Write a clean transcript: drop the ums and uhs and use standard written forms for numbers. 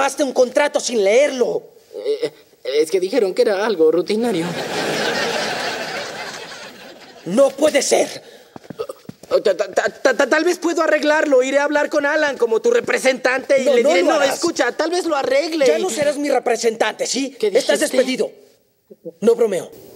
firmaste un contrato sin leerlo. Es que dijeron que era algo rutinario. No puede ser. Tal vez puedo arreglarlo. Iré a hablar con Alan como tu representante y le diré, no, escucha, tal vez lo arregle. Ya no serás mi representante, ¿sí? ¿Qué dijiste? Estás despedido. No bromeo.